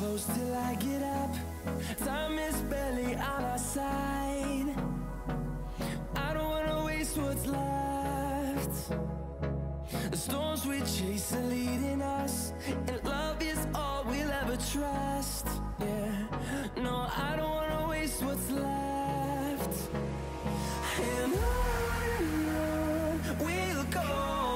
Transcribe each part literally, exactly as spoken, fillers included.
close till I get up. Time is barely on our side. I don't wanna waste what's left. The storms we chase are leading us, and love is all we'll ever trust. Yeah, no, I don't wanna waste what's left. And on and on we'll go,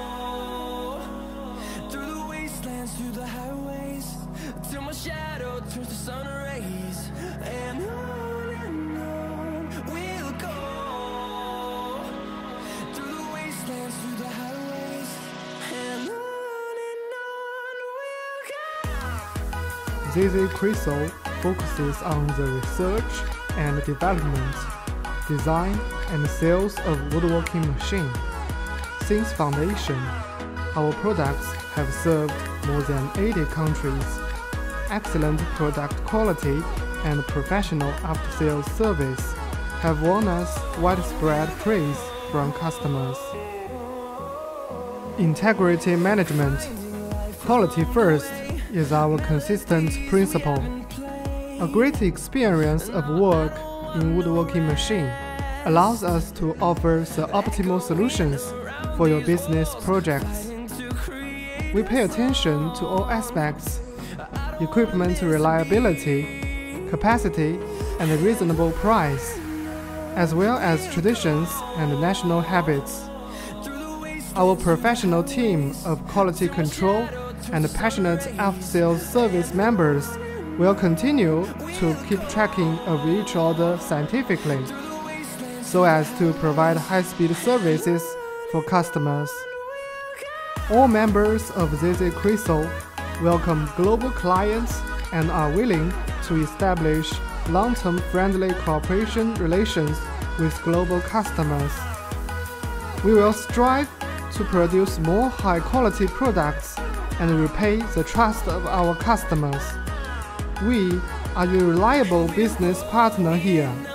through the wastelands, through the highways, till my shadow turns to sun rays. And on and on we'll go, through the wastelands, through the highways, and on and on we'll go. Z Z Crystal focuses on the research and development, design and sales of woodworking machines. Since foundation, our products have served more than eighty countries. Excellent product quality and professional after-sales service have won us widespread praise from customers. Integrity management. Quality first is our consistent principle. A great experience of work in woodworking machine allows us to offer the optimal solutions for your business projects. We pay attention to all aspects: equipment reliability, capacity, and a reasonable price, as well as traditions and national habits. Our professional team of quality control and passionate after-sales service members will continue to keep tracking of each order scientifically, so as to provide high-speed services for customers. All members of Z Z Crystal welcome global clients and are willing to establish long-term friendly cooperation relations with global customers. We will strive to produce more high-quality products and repay the trust of our customers. We are your reliable business partner here.